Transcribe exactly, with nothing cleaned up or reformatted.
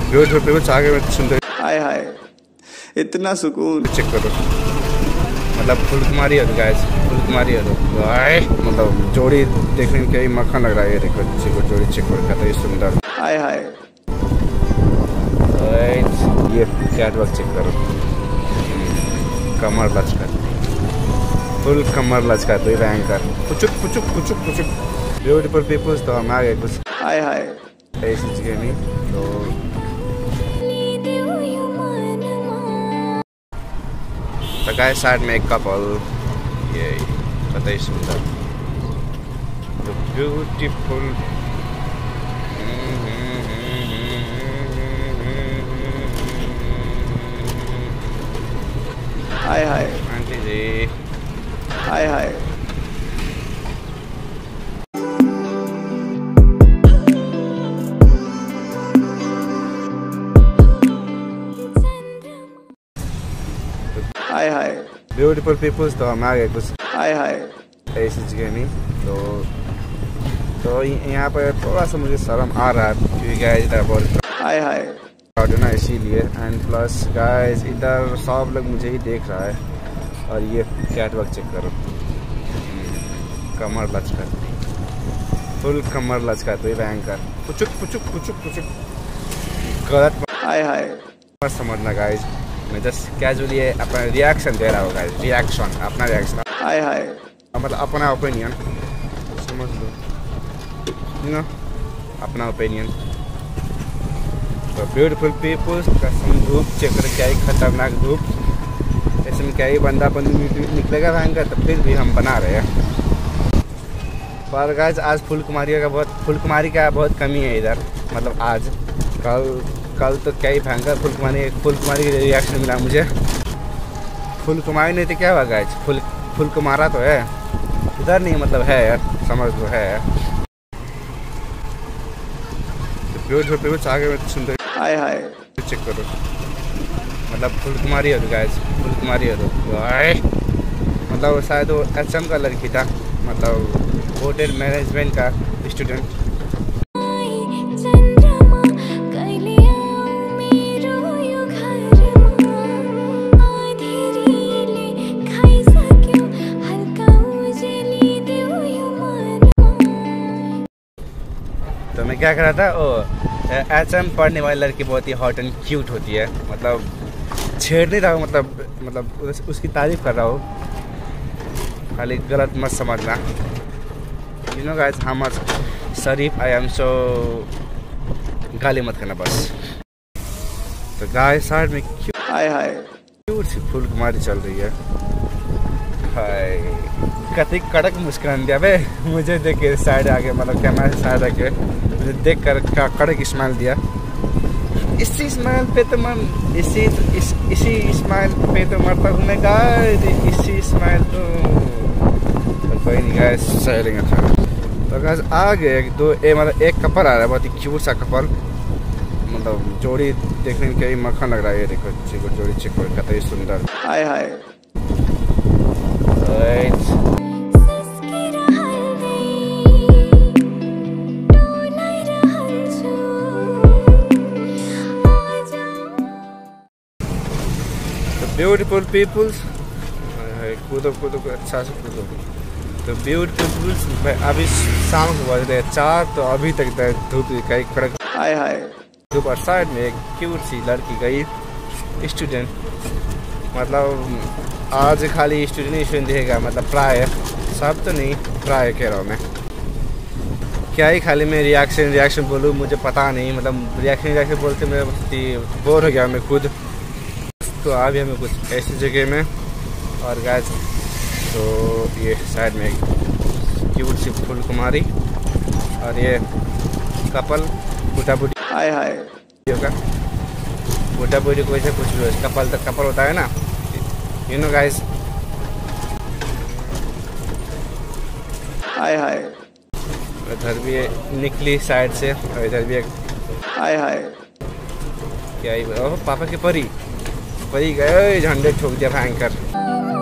Beautiful peoples आगे में सुंदर। हाय हाय इतना सुकून। चेक करो, मतलब फुलकुमारी हो गाइस, फुलकुमारी हो भाई, मतलब जोड़ी देखने में क्या ही मक्खन लग रहा है। ये देखो देखो जोड़ी चेक करो, कितना सुंदर। हाय हाय ये कैटवॉक चेक करो, कमर लचका, फुल कमर लचका तो भयंकर, पुचुक पुचुक पुचुक पुचुक। ब्यूटीफुल पीपल्स तो हम आ गए कुछ हाय हाय ऐसी जगह में। तो तो गाइस साइड में एक कपल, ये पता ही सुंदर, तो ब्यूटीफुल। हाय हाय आंटी जी, हाय हाय हाय हाय ब्यूटीफुल पीपल्स तो हम आ गए कुछ हाय हाय ऐसी जगह में। तो तो यहाँ पर थोड़ा सा मुझे शर्म आ रहा है क्योंकि गाइस इधर बहुत हाय हाय क्राउड है ना, इसीलिए। एंड प्लस गाइस इधर सब लोग मुझे ही देख रहा है। और ये कैटवॉक चेक करो, कमर लचका, फुल कमर लचका तो भयंकर, पुचुक पुचुक पुचुक पुचुक। गलत हाय हाय मत समझना गाइस, मैं जस्ट कैजुअली अपना रिएक्शन दे रहा हूँ गाइस, रिएक्शन, अपना रिएक्शन, हाय हाय मतलब अपना ओपिनियन, समझ लो, यू नो, अपना ओपिनियन। तो ब्यूटीफुल पीपल्स कसम, धूप चेक कर, क्या ही खतरनाक धूप, ऐसे में क्या ही बंदा बंदी निकलेगा भयंकर, तो फिर भी हम बना रहे हैं। पर गाइस आज फुलकुमारी का बहुत फुलकुमारी का बहुत कमी है इधर, मतलब आज, कल कल तो क्या ही भयंकर फुलकुमारी फुलकुमारी की रिएक्शन मिला मुझे। फुलकुमारी नहीं तो क्या हुआ गाइस, फुल फुलकुमारा तो है इधर, नहीं मतलब है यार, समझ लो है। ब्यूटीफुल पीपल्स आगे में सुंदर। हाय हाय चेक करो, मतलब फुलकुमारी हो गाइस, फुलकुमारी हो भाई, मतलब शायद वो एच एम का लड़की था, मतलब होटल मैनेजमेंट का स्टूडेंट। तो मैं क्या कर रहा था, ओ एच एम पढ़ने वाली लड़की बहुत ही हॉट एंड क्यूट होती है, मतलब छेड़ नहीं रहा हूँ, मतलब मतलब उस, उसकी तारीफ कर रहा हूँ, खाली गलत मत समझना। You know guys how much शरीफ आई एम, सो गाली मत करना बस। तो गाइस साइड में हाय हाय क्यूट सी फुलकुमारी चल रही है। हाय कति कड़क मुस्कान दिया बे मुझे देख के, साइड आके, मतलब कैमरा से साइड आके मुझे देख कर कड़क स्माइल दिया। इसी स्माइल पे तो मन इसी इस, इसी स्माइल पे तो मरता हूँ मैं गाइस, इसी स्माइल तो, तो कोई नहीं गाइस, सह लेंगे था। तो गाइस आ गए एक दो ए, मतलब एक कपल आ रहा है, बहुत ही क्यूट सा कपल, मतलब जोड़ी देखने में क्या ही मक्खन लग रहा है। ये देखो देखो जोड़ी चेक करो, कितना ही सुंदर। हाय हाय ब्यूटीफुल पीपल्स, कूदो कूदो अच्छा से कूदो। तो ब्यूटीफुल पीपल्स अभी शाम को बज रहे चार, तो अभी तक धूप कई कड़क। हाय हाय धूप और साइड में एक क्यूट सी लड़की गई स्टूडेंट, मतलब आज खाली स्टूडेंट ही स्टूडेंट दिखेगा, मतलब प्राय सब तो नहीं, प्राय कह रहा हूँ मैं, क्या ही खाली मैं रिएक्शन रिएक्शन बोलूँ, मुझे पता नहीं, मतलब रिएक्शन रिएक्शन बोलते मैं बोर हो गया मैं खुद। तो आ भी हमें कुछ ऐसी जगह में, और गाइस तो ये साइड में एक क्यूट सी फुलकुमारी, और ये कपल बूटा बूटी। हाय हाय होगा बूटा बूटी को वैसे कुछ भी, कपल तक कपल होता है ना, यू नो गाइस। हाय हाय इधर भी निकली साइड से, और इधर भी एक हाय हाय क्या ही, ओह पापा के परी परी गए, झंडे ठोक दिया भयंकर।